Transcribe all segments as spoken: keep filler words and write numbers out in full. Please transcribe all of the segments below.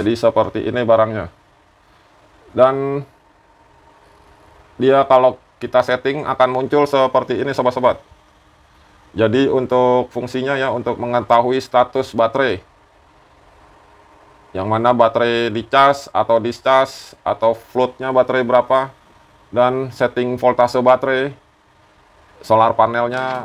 jadi seperti ini barangnya. Dan dia kalau kita setting akan muncul seperti ini sobat-sobat. Jadi untuk fungsinya ya, untuk mengetahui status baterai, yang mana baterai dicas atau discas, atau floatnya baterai berapa, dan setting voltase baterai, solar panelnya.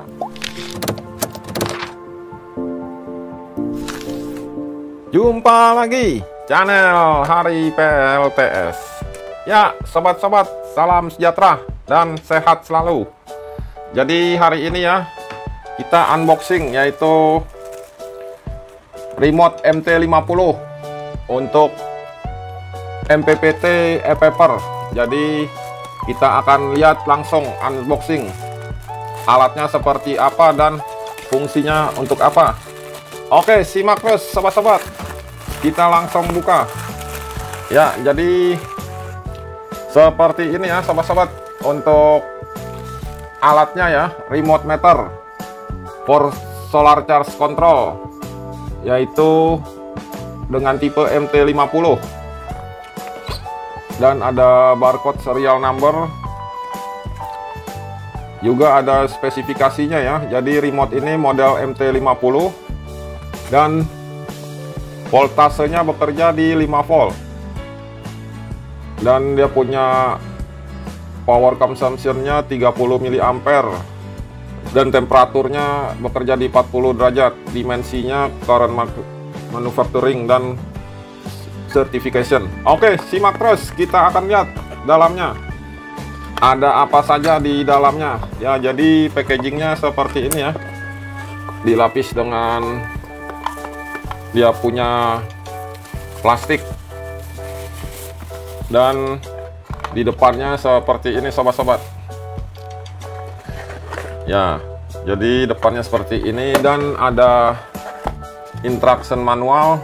Jumpa lagi channel Hari P L T S. Ya sobat-sobat, salam sejahtera dan sehat selalu. Jadi hari ini ya, kita unboxing yaitu remote M T lima puluh untuk M P P T e-paper. Jadi kita akan lihat langsung unboxing alatnya seperti apa dan fungsinya untuk apa. Oke, simak terus sobat-sobat, kita langsung buka ya. Jadi seperti ini ya sobat-sobat, untuk alatnya ya, remote meter for solar charge control, yaitu dengan tipe M T lima puluh, dan ada barcode serial number, juga ada spesifikasinya ya. Jadi remote ini model M T lima puluh dan voltasenya bekerja di lima volt, dan dia punya power consumption-nya tiga puluh miliampere, dan temperaturnya bekerja di empat puluh derajat. Dimensinya current manufacturing dan certification. Oke, simak terus, kita akan lihat dalamnya ada apa saja di dalamnya ya. Jadi packagingnya seperti ini ya, dilapis dengan dia punya plastik, dan di depannya seperti ini sobat-sobat ya. Jadi depannya seperti ini, dan ada instruction manual,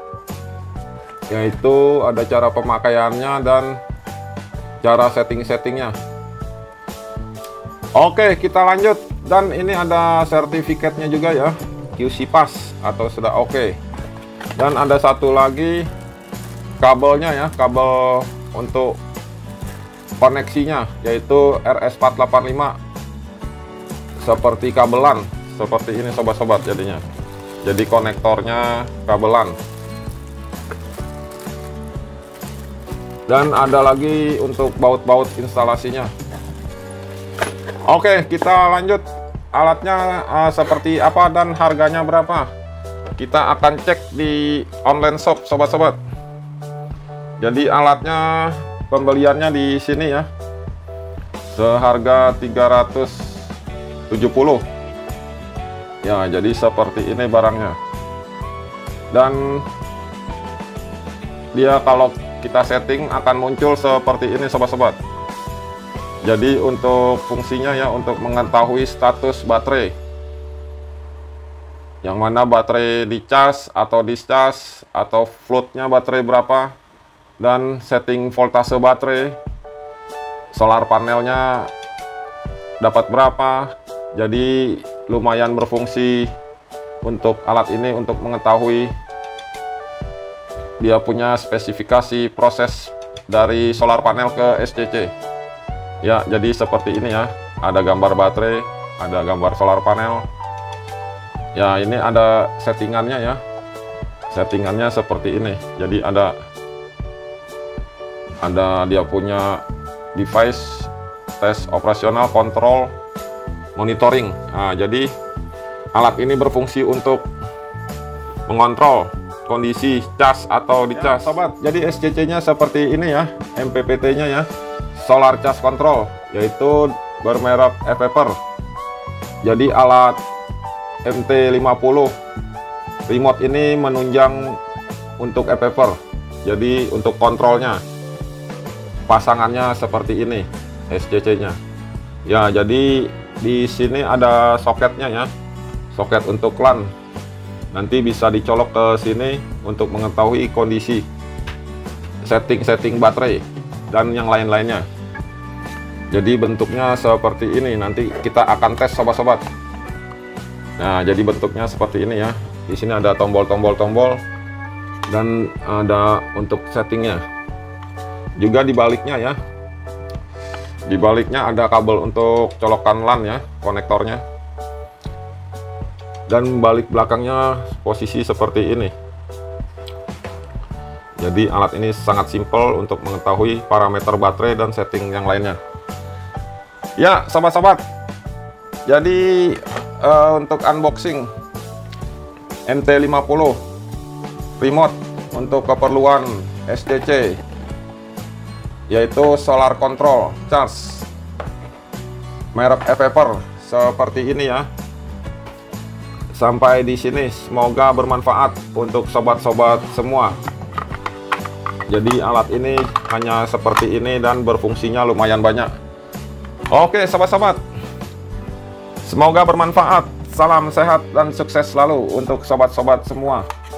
yaitu ada cara pemakaiannya dan cara setting-settingnya. Oke, kita lanjut. Dan ini ada sertifikatnya juga ya, Q C pass atau sudah oke. Dan ada satu lagi kabelnya ya, kabel untuk koneksinya, yaitu R S empat delapan lima, seperti kabelan seperti ini sobat-sobat jadinya. Jadi konektornya kabelan. Dan ada lagi untuk baut-baut instalasinya. Oke, kita lanjut. Alatnya uh, seperti apa dan harganya berapa, kita akan cek di online shop sobat-sobat. Jadi alatnya pembeliannya di sini ya, seharga tiga ratus tujuh puluh ya. Jadi seperti ini barangnya, dan dia kalau kita setting akan muncul seperti ini sobat-sobat. Jadi untuk fungsinya ya, untuk mengetahui status baterai, yang mana baterai dicas atau discas, atau floatnya baterai berapa, dan setting voltase baterai, solar panelnya dapat berapa. Jadi lumayan berfungsi untuk alat ini, untuk mengetahui dia punya spesifikasi proses dari solar panel ke S C C ya. Jadi seperti ini ya, ada gambar baterai, ada gambar solar panel ya. Ini ada settingannya ya, settingannya seperti ini. Jadi ada ada dia punya device, tes operasional, kontrol, monitoring. Nah, jadi alat ini berfungsi untuk mengontrol kondisi cas atau dicas ya, sobat. Jadi S C C-nya seperti ini ya, M P P T-nya ya, solar charge control, yaitu bermerek e-paper. Jadi alat M T lima puluh remote ini menunjang untuk e-paper. Jadi untuk kontrolnya, pasangannya seperti ini S C C-nya ya. Jadi di sini ada soketnya ya, soket untuk LAN. Nanti bisa dicolok ke sini untuk mengetahui kondisi setting-setting baterai dan yang lain-lainnya. Jadi bentuknya seperti ini, nanti kita akan tes sobat-sobat. Nah, jadi bentuknya seperti ini ya. Di sini ada tombol-tombol-tombol dan ada untuk settingnya. Juga di baliknya ya, di baliknya ada kabel untuk colokan LAN ya, konektornya. Dan balik belakangnya posisi seperti ini. Jadi alat ini sangat simpel untuk mengetahui parameter baterai dan setting yang lainnya. Ya sobat-sobat, jadi uh, untuk unboxing M T lima puluh remote untuk keperluan S D C, yaitu solar control charge merek eVapor seperti ini ya. Sampai di sini semoga bermanfaat untuk sobat-sobat semua. Jadi alat ini hanya seperti ini dan berfungsinya lumayan banyak. Oke sobat-sobat, semoga bermanfaat. Salam sehat dan sukses selalu untuk sobat-sobat semua.